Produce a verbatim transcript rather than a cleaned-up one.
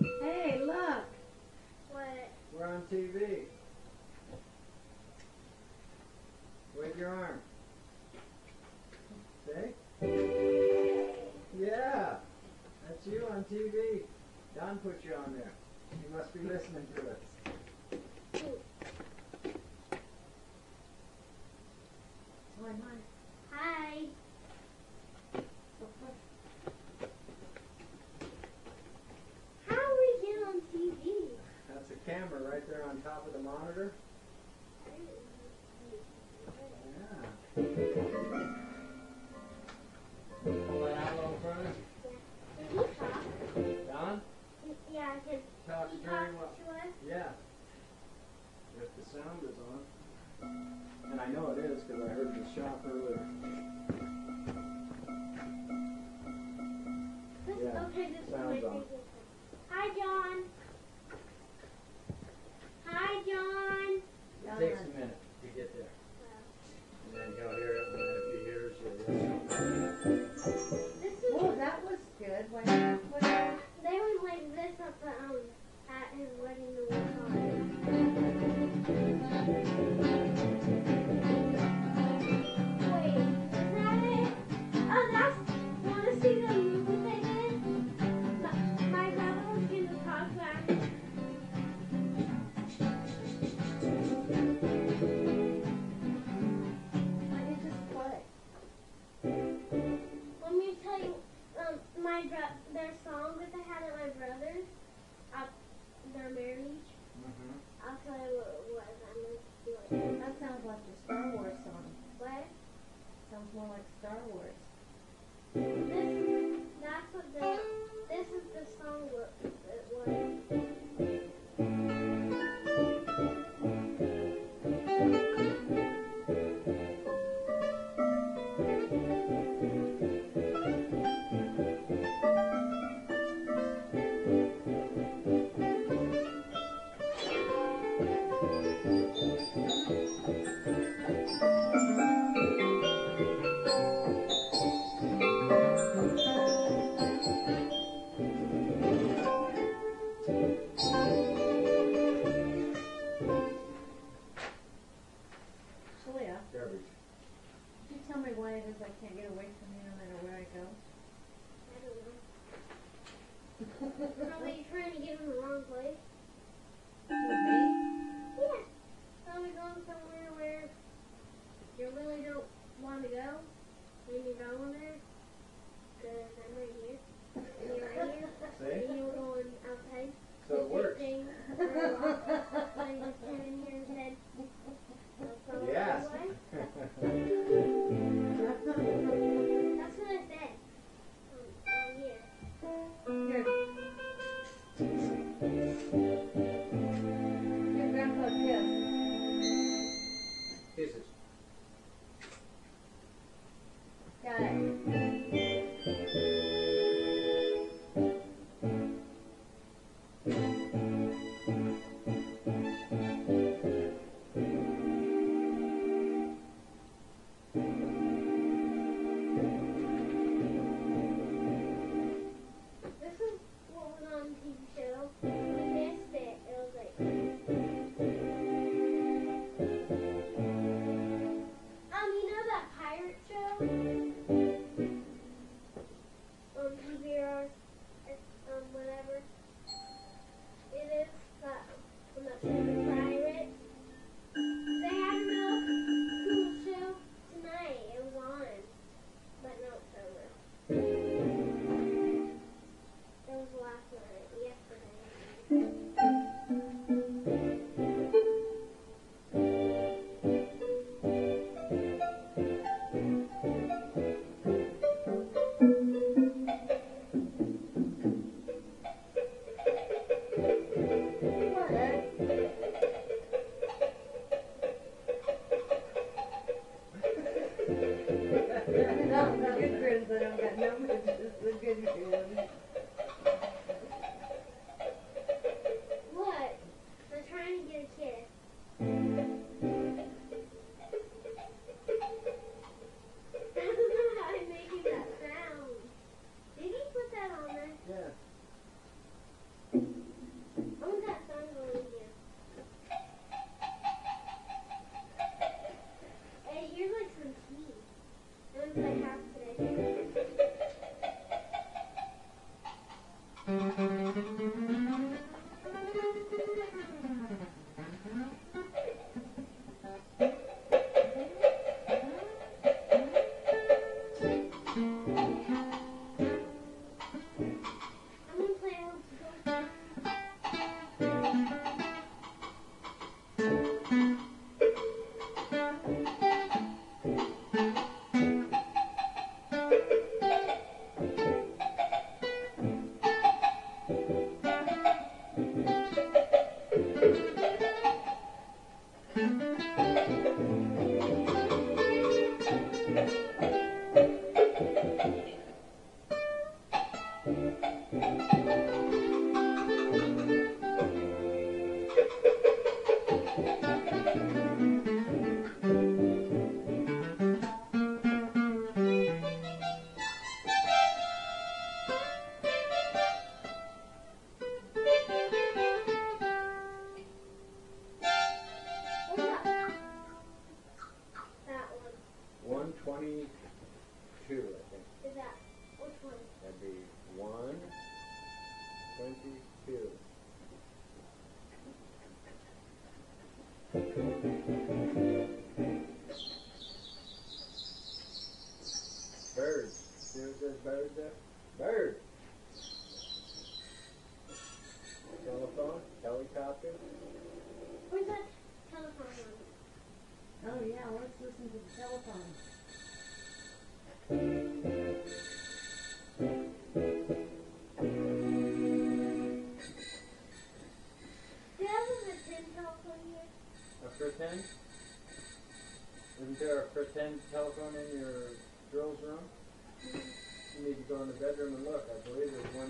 Hey, look. What? We're on T V. Wave your arm. See? Yeah. That's you on T V. Don put you on there. You must be listening to us. Hi. How are we getting on T V? That's a camera right there on top of the monitor. Yeah. Pull that out a little further. Can you talk? Don? Yeah, can Talks you very talk well. to us? Yeah. If the sound is on. And I know it is because I heard the shop earlier. This, Yeah, okay, this is my sounds on. favorite. Hi, John. Hi, John. It takes a minute to get there. And then he'll hear it, and then if he hears you, This is. Oh, that was good. Why not put it? They would like this at the um at his wedding the one time. Wait, is that it? Oh, that's. Wanna see the movie they did? My, my brother was going to talk back. Why did you just play? Let me tell you, um, my bro- their song that they had at my brother's, at their marriage. Mhm. I'll tell you what it was. I'm going to do it. That sounds like your Star Wars song. What? Sounds more like Star Wars. This, that's what the, this is the song what it was. Julia, Garbage. could you tell me why it is I can't get away from you no matter where I go? I don't know. Probably you're trying to get in the wrong place. With me? Yeah. Probably going somewhere where you really don't want to go. When you're going there. Because I'm right here. And you're right here. See? And you're going outside. So it works. Thing for a while. So you just came in here and said, "Let's go Yes. away." That's what I said. Um, right here. Here. Give Grandpa a kiss. Kisses. Got it. This is what was on the T V show. We missed it. It was like. Um, you know that pirate show? On T V or um whatever it is. That from that show, Pirate. They had a real cool show tonight. It was on, but no, it's over. It was last night, yesterday. No, the good grins I don't got no, but just the good grins. What? They're trying to get a kiss. That's not how I'm making that sound. Did he put that on there? Yeah. I'm gonna play out. What's that? That one. one twenty-two, I think. Is that? Which one? That'd be one twenty-two. Bird. See what says bird there? Bird. Telephone, helicopter. Where's that telephone one? Oh yeah, let's listen to the telephone. Do you have a pretend telephone here? A pretend? Isn't there a pretend telephone in your girl's room? You need to go in the bedroom and look. I believe there's one